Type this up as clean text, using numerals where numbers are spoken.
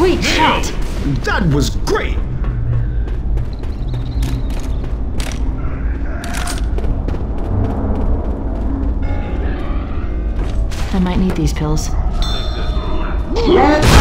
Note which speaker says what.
Speaker 1: Sweet shot!
Speaker 2: That was great!
Speaker 1: I might need these pills.